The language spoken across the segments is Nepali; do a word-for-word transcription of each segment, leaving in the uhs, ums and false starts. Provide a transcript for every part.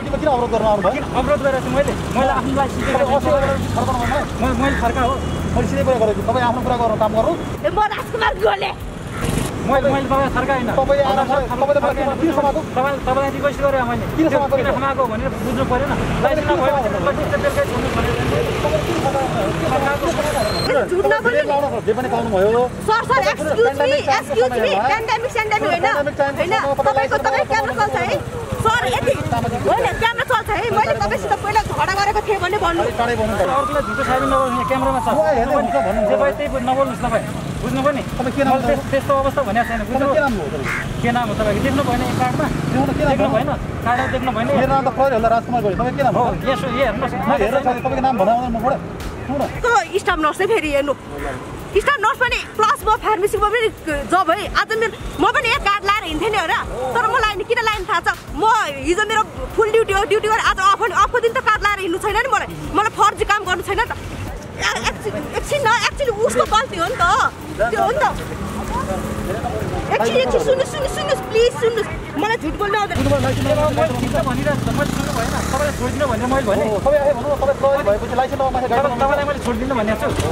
ड्युटीमा किन अवरोध गर्न आउनु भयो? अवरोध गरेको छु मैले मैले आफ्नो लाइसेन्स फर्काउनु भयो मैले फर्का हो मैले सिधै कुरा गरेको तपाईँ आफ्नो कुरा गर्नु काम गर्नु म राजकुमार गोले मैले मैले तपाईँ फर्काइन तपाईँ आएर तपाईँ किन समाको तपाईँ तपाईँलाई रिक्वेस्ट गरेँ मैले किन समाको किन समाको भनेर बुझ्नु परेन लाइसेन्स नभए जे पनि पाउनु भयो sir sir excuse me excuse me pandemic sendemic हैन हैन तपाईको तपाई क्यामेरा चल्छ है सर यति होइन क्यामेरा चल्छ है मैले तपाईसित पहिला झगडा गरेको थिएँ भने भन्नु टाढै बोल्नु पर्यो अर्कोलाई झुटो साबित नगर्नु क्यामेरामा छ जे भए त्यही नबोल्नुस् तपाईँ बुझ्नु पनि तपाईँ के नाम हो त्यस्तो अवस्था भनेको छैन बुझ्नु के नाम हो के नाम हो तपाईँको देख्नु भएन यो कार्डमा देख्नु भएन कार्डमा देख्नु भएन मेरो नाम त प्रहरी होला राजकुमार गोले तपाईँ के नाम हो यसो ए हेर्नुहोस् हेरेर छ तपाईँको नाम भनाउँदैन म बडा सुन को स्टाफ नर्स चाहिँ फेरि हेर्नु स्टाफ नर्स पनि प्लस म फार्मेसीमा पनि जब है आज मेरो म पनि एक कार्ड लाएर हिँड्थेँ नि हो र तर मलाई किन लाइन थाहा छ म हिजो मेरो फुल ड्युटी हो ड्युटी गरेर आज अफ अफको दिन त कार्ड लाएर हिँड्नु छैन नि मलाई मलाई फर्जी काम गर्नु छैन त एकछिन न एक्चुअली उसको गल्ती हो नि त त्यो हो नि त एकछिन एकछिन सुन्नुहोस् सुन्नुहोस् सुन्नुहोस् प्लिज सुन्नुहोस् मलाई झुट बोल्नु आउँदैन भनिरहेको छ मैले सुन्नु भएन तपाईँलाई छोडिदिनु भनेर मैले भने तपाईँ आए भन्नु तपाईँ प्रहरी भएपछि लाइसेन्स नमाथि गाडी तपाईँलाई मैले छोडिदिनु भनेको छु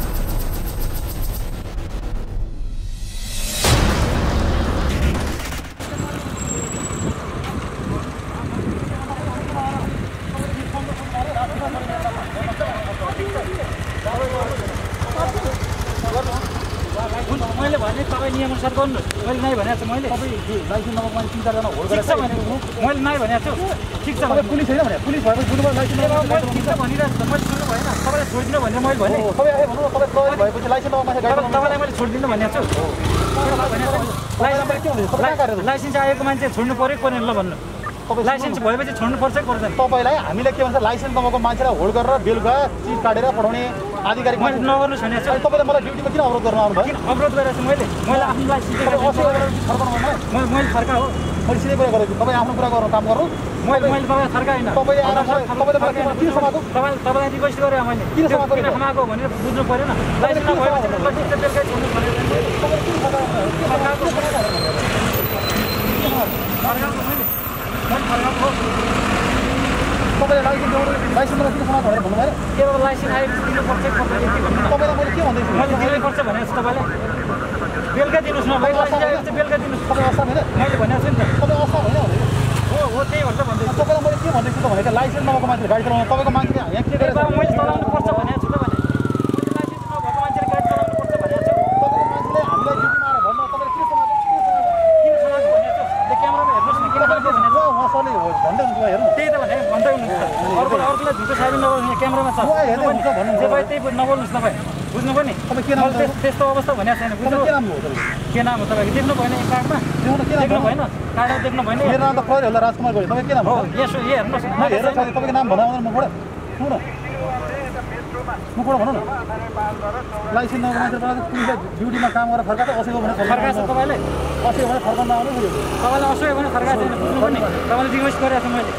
मैले भने तपाईँ नियमअनुसार गर्नुहोस् मैले नै भनेको छु मैले तपाईँ लाइसेन्स नमाको मान्छे तिन चारजना होल्ड गरेर ठिक छ भनेको मैले नै भनेको छु ठिक छ तपाईँ पुलिस होइन भने पुलिस भएपछि बुझ्नु पर्यो लाइसेन्स मैले ठिक छ भनिरहेको छु मैले सुन्नु भएन तपाईँलाई छोडिदिनु भनेर मैले भने तपाईँ आए भन्नु तपाईँ प्रहरी भएपछि लाइसेन्स नमाथि गाडी तपाईँलाई मैले छोडिदिनु भनेको छु लाइसेन्स आएको मान्छे छोड्नु पऱ्यो परेन ल भन्नु लाइसेन्स भएपछि छोड्नु पर्छ पर्दैन तपाईँलाई हामीले के भन्छ लाइसेन्स नमाको मान्छेलाई होल्ड गरेर बेलुका चिज काटेर पठाउने आधिकारिक मैले नगर्नु छैन तपाईँले मलाई ड्युटीमा किन अवरोध गर्न आउनु भयो किन अवरोध गरेको छु मैले मैले आफ्नो लाइसेन्स फर्काउनु भयो मैले फर्का हो मैले सिधै कुरा गरेको तपाईँ आफ्नो कुरा गर्नु काम गर्नु मैले मैले तपाईँ फर्काइन तपाईँ आएर तपाईँले किन समाको तपाईँ तपाईँलाई रिक्वेस्ट गरेँ मैले किन समाको किन समाको भनेर बुझ्नु परेन लाइसेन्स नभएपछि बेलुकै छोड्नु तपाईँले लाइसेन्स लाइसेन्स किन समाको भनेर भन्नु भएन केवल लाइसेन्स आएपछि दिनुपर्छ तपाईँलाई मैले के भन्दैछु मैले दिनुपर्छ भनेको छु तपाईँलाई बेलुका दिनुहोस् न लाइसेन्स आएपछि बेलुका दिनुहोस् तपाईँ असाम होइन मैले भनेको छु नि त तपाईँ असाम होइन हो हो त्यही भन्छ भन्दैछु तपाईँलाई मैले के भन्दैछु त भनेको लाइसेन्स नभएको मान्छेले गाडी चलाउनु तपाईँको मान्छेले यहाँ के गरेर मैले चलाउनु पर्छ भनेको छु त भने मैले लाइसेन्स नभएको मान्छेले गाडी चलाउनु पर्छ भनेको छु तपाईँको मान्छेले हामीलाई ड्युटीमा आएर भन्नु तपाईँले किन समाको किन समाको भनेको छु त्यो क्यामेरामा हेर्नुहोस् न किन समाको भनेको उहाँ सरले भन्दै हुन्छ हेर्नु त्यही त भने भन्दै हुनुहुन्छ अर्को अर्कोलाई झुटो साबित नगर्नु क्यामेरामा छ जे भए त्यही नबोल्नुहोस् तपाईँ बुझ्नु पनि तपाईँ के नाम हो त्यस्तो अवस्था भनेको छैन बुझ्नु के नाम हो के नाम हो तपाईँको देख्नु भएन यो कार्डमा देख्नु भएन कार्डमा देख्नु भएन मेरो नाम त प्रहरी होला राजकुमार गोले तपाईँ के नाम हो हो यसो ए हेर्नुहोस् हेरेर छ तपाईँको नाम भनाउँदैन म बडा सुन म कुरा भनौँ न लाइसेन्स नभएको मान्छेबाट पुलिसले ड्युटीमा काम गरेर फर्काएको असह्य भने फर्काएको छ तपाईँले असह्य भने फर्काउनु आउनु तपाईँलाई असह्य भने फर्काएको छैन बुझ्नु पनि तपाईँले रिक्वेस्ट गरेको छु मैले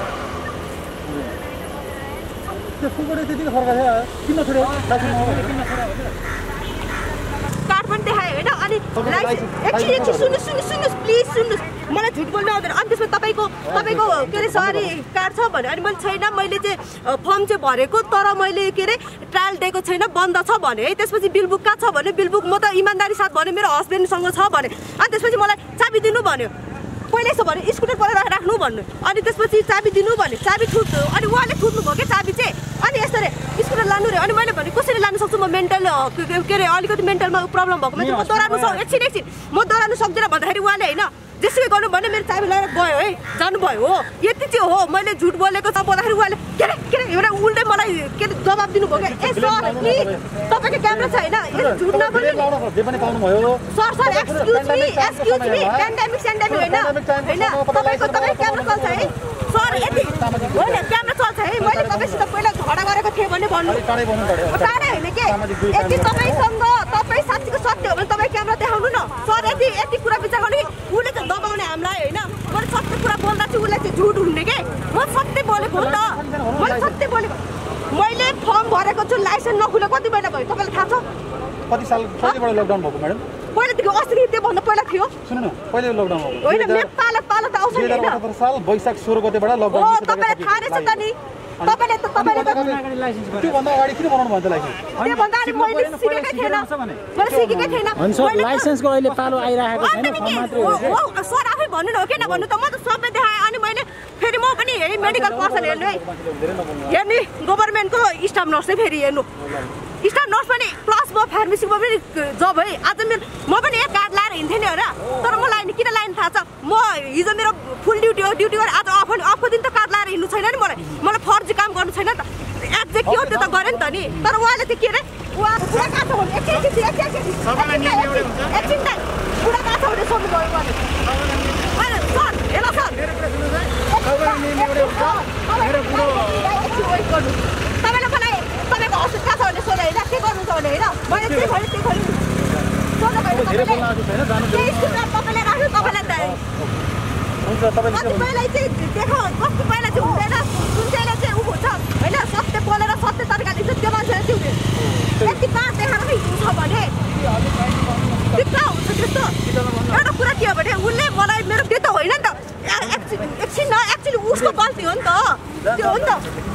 त्यो कुकुरले त्यतिकै फर्काएको थियो किन छोड्यो लाइसेन्स किन छोड्यो कार्ड पनि देखायो होइन अनि एकछिन एकछिन सुन्नुहोस् सुन्नुहोस् सुन्नुहोस् प्लिज सुन्नुहोस् मलाई झुट बोल्नु आउँदैन अनि त्यसमा तपाईँको तपाईँको के अरे सरी कार्ड छ भने अनि मैले छैन मैले चाहिँ फर्म चाहिँ भरेको तर मैले के अरे ट्रायल दिएको छैन बन्द छ भने है त्यसपछि बिलबुक कहाँ छ भने बिलबुक म त इमान्दारी साथ भने मेरो हस्बेन्डसँग छ भने अनि त्यसपछि मलाई चाबी दिनु भन्यो पहिल्यै यसो भने स्कुटर पर राख्नु भन्नु अनि त्यसपछि चाबी दिनु भने चाबी ठुट्नु अनि उहाँले ठुट्नु भयो क्या चाबी चाहिँ अनि यसरी स्कुटर लानु रे अनि मैले भने कसरी लानु सक्छु म मेन्टल के अरे अलिकति मेन्टलमा प्रब्लम भएको मान्छे म दोहोऱ्याउनु सक्छु एकछिन एकछिन म दोहोऱ्याउनु सक्दिनँ भन्दाखेरि उहाँले होइन जेसुकै गर्नु भने मेरो चाबी लगाएर गयो है जानुभयो हो यति चाहिँ हो मैले झुट बोलेको छ भन्दाखेरि उहाँले के अरे के अरे एउटा उल्टै मलाई के अरे जवाब दिनुभयो क्या ए सर नि तपाईँको क्यामेरा छ होइन यो झुट नबोल्नु जे पनि पाउनु भयो sir sir excuse me excuse me pandemic sendemic होइन होइन तपाईँको तपाईँ क्यामेरा चल्छ है सर यति होइन क्यामेरा चल्छ है मैले तपाईँसित पहिला झगडा गरेको थिएँ भने भन्नु टाढै बोल्नु पर्यो टाढै होइन के यति तपाईँसँग तपाईँ साँच्चीको सत्य हो भने तपाईँ क्यामेरा देखाउनु न सर यति यति कुरा विचार गर्ने उसले चाहिँ दबाउने हामीलाई होइन मैले सत्य कुरा बोल्दा चाहिँ उसलाई चाहिँ झुट हुने के म सत्य बोलेको हो नि त मैले सत्य बोलेको मैले फर्म भरेको छु लाइसेन्स नखुले कति महिना भयो तपाईँलाई थाहा छ कति साल कतिबाट लकडाउन भएको म्याडम पहिले पहिलादेखि अस्ति त्योभन्दा पहिला थियो सुन्नु न पहिले लकडाउन हो होइन पाला पाला त आउँछ नि दुई हजार अठहत्तर साल वैशाख सोह्र गतेबाट लकडाउन हो तपाईँलाई थाहा रहेछ त नि तपाईँले त तपाईँले त त्योभन्दा अगाडि किन बनाउनु भयो त लाइसेन्स त्योभन्दा अगाडि मैले सिकेकै थिएन मैले सिकेकै थिएन लाइसेन्सको अहिले पालो आइरहेको छैन फर्म मात्रै हो सर आफै भन्नु न हो किन भन्नु त म त सबै देखाएँ अनि मैले फेरि म पनि हेरेँ मेडिकल पर्सन हेर्नु है हेर्ने गभर्मेन्टको स्टाफ नर्सै फेरि हेर्नु स्टाफ नर्स पनि प्लस म फार्मेसीमा पनि जब है आज मेरो म पनि एक कार्ड लाएर हिँड्थेँ नि हो र तर म लाइन किन लाइन थाहा छ म हिजो मेरो फुल ड्युटी हो ड्युटी गरेर आज अफ अफको दिन त कार्ड लाएर हिँड्नु छैन नि मलाई मलाई फर्जी काम गर्नु छैन नि त एक्जेक्ट के हो त्यो त गरेँ नि त नि तर उहाँले चाहिँ के अरे उहाँ बुढा कहाँ छ भने एकछिन एकछिन एकछिन एकछिन दाइ बुढा कहाँ छ भने सोध्नु भयो उहाँले सर हेलो सर तपाईँले मलाई तपाईँको औषध कहाँ छ भने सोधेँ होइन के गर्नु छ भने होइन मैले त्यही भयो त्यही भयो सोध्नु भयो तपाईँले राख्नु तपाईँलाई पहिला चाहिँ देखो कस्तो पहिला चाहिँ हुँदैन कुन चाहिँलाई चाहिँ ऊ हुन्छ होइन सत्य बोलेर सत्य तरिकाले चाहिँ त्यो मान्छेले चाहिँ हुँदैन यति पार देखाएर हिँड्नु छ भने त्यो कहाँ हुन्छ त्यस्तो एउटा कुरा के हो भने उसले मलाई मेरो त्यो त होइन नि त एकछिन न एक्चुली उसको गल्ती हो नि त त्यो हो नि त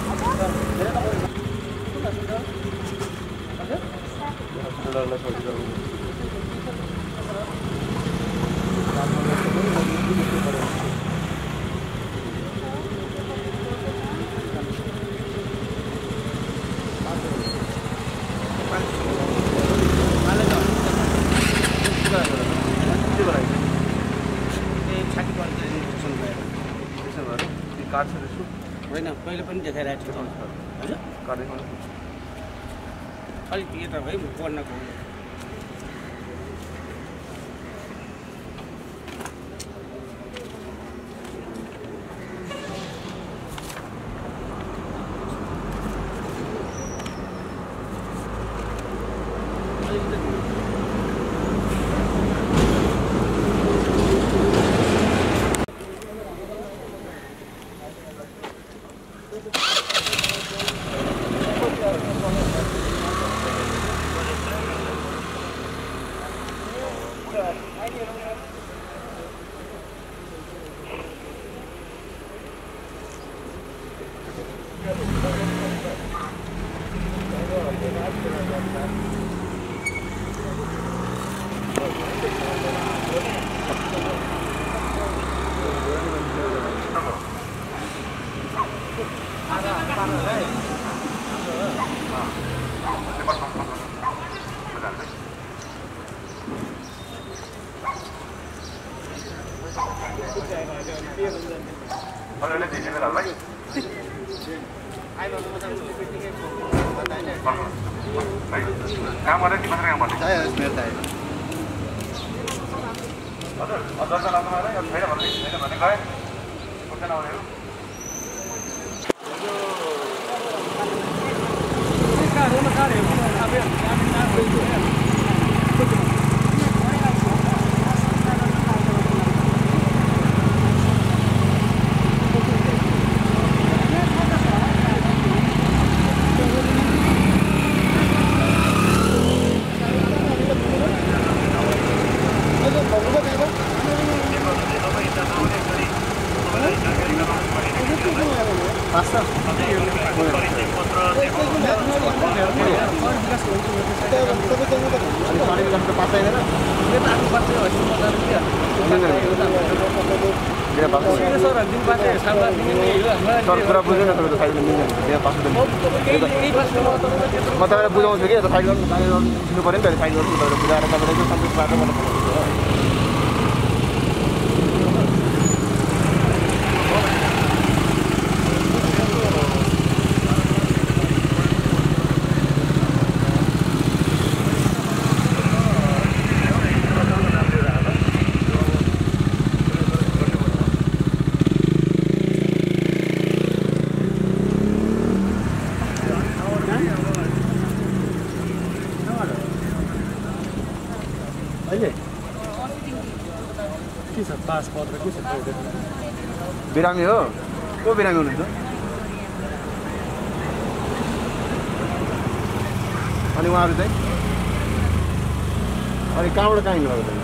होइन पहिले पनि देखाइरहेको छु हजुर अलिक यता है पढ्नको काम गरेर के मात्रै काम गर्ने चाहियो मेरो चाहियो हजुर दर्शन आउनु मलाई छैन भन्दै छैन भने गए कुन आउनेहरू सर कुरा बुझ्दैन तपाईँको साइड मिल्दैन त्यहाँ पास म तपाईँलाई बुझाउँछु कि यता साइड गर्नु दिनु पऱ्यो नि त साइड गर्नु तपाईँले बुझाएर तपाईँलाई चाहिँ सन्तुष्ट पारेर मलाई बिरामी हो को बिरामी हुनुहुन्छ अनि उहाँहरू चाहिँ अनि कहाँबाट कहाँ हिँड्नुभएको त?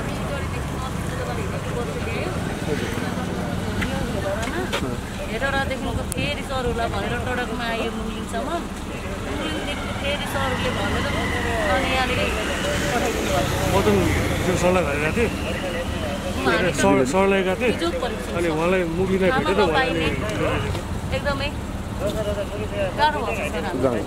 हेटौडादेखिको फेरि सरुला भनेर टोडाकोमा आयो मुलिङसम्म मुलिङदेखि फेरि सरुले भनेर अनि यहाँनिर पठाइदिनु भएको म त त्यो सरलाई भनेको थिएँ सर सरलाई गएको थिएँ अनि उहाँलाई मुभीलाई भेटेर उहाँले एकदमै गाह्रो भएको छ सर हामीलाई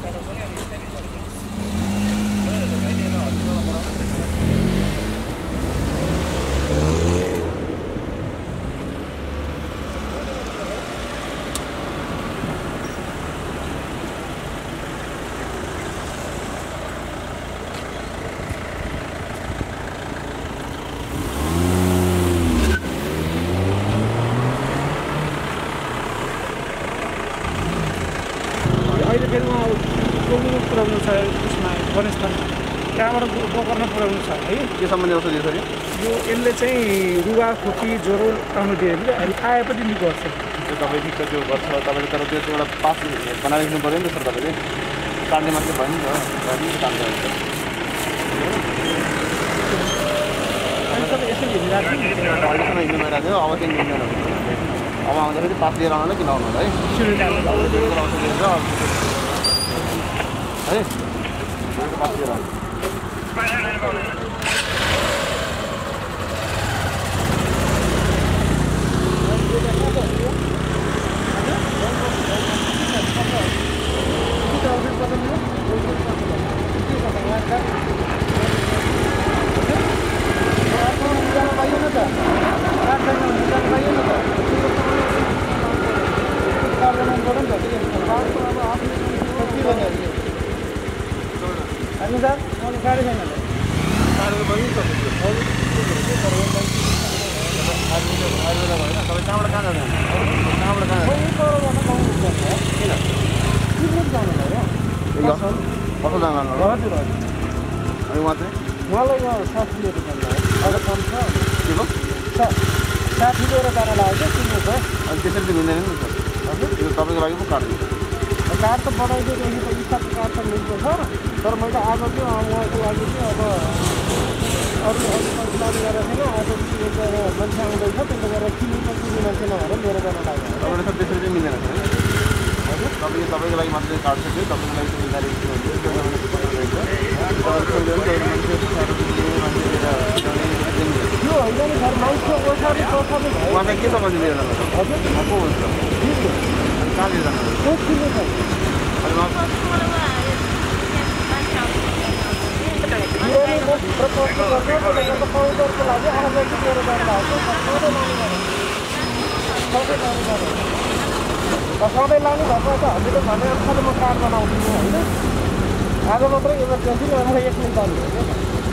अहिले फेरि उहाँ गोकुलमा पुऱ्याउनु छ उसमा गणेशस्थान त्यहाँबाट गोकर्ण पुऱ्याउनु छ है के सम्बन्धी औषधि छ यो यसले चाहिँ रुगा खोकी ज्वरो आउनु दियो भने अहिले आएपछि नि गर्छ त्यो तपाईँ ठिक त्यो गर्छ तपाईँले तर त्यो एउटा पास बनाइराख्नु पऱ्यो नि त सर तपाईँले काट्ने मात्रै भयो नि त काम गर्छ यसो हिँडिरहेको अहिलेसम्म हिँड्नु भइरहेको थियो अब चाहिँ हिँड्दैन अब आउँदाखेरि पास लिएर आउनु किन आउनु है औषधि हुन्छ है पास लिएर आउनु अनुसार गाडी छैन कहाँबाट कहाँ जानु कहाँबाट कहाँ कसो जानु हजुर हजुर अनि उहाँ चाहिँ उहाँलाई साथी लिएर जानु अझ कम छ के भयो साथी लिएर जान लाग्यो किन्नु छ अनि त्यसरी चाहिँ मिल्दैन नि सर हजुर त्यो तपाईँको लागि पो काट्नु कार्ड त बनाइदिएदेखि त स्टाफको कार्ड त मिल्छ सर तर मैले आज चाहिँ उहाँको लागि चाहिँ अब अरू अरू लागि गरेको थिएन आज एकजना मान्छे आउँदैछ त्यसले गर्दा किन्नु त किन्ने मान्छे नभएर लिएर जान लाग्यो तपाईँले सर त्यसरी चाहिँ मिल्दैन सर हजुर तपाईँले तपाईँको लागि मात्रै कार्ड छ त्यो तपाईँको लागि चाहिँ मिलाएर त्यो होइन नि सर मान्छे ओसारी ओसारी भयो उहाँ चाहिँ के सम्बन्धी लिएर जानु हजुर को हुन्छ अनि कहाँ लिएर जानु किन्नु छ पाउडरको लागि आज चाहिँ लिएर जानु भएको सधैँ लानु भएको त हामीले भने अनुसार म कार्ड बनाउँदिनँ होइन आज मात्रै इमर्जेन्सी नभए एक मिनट जानु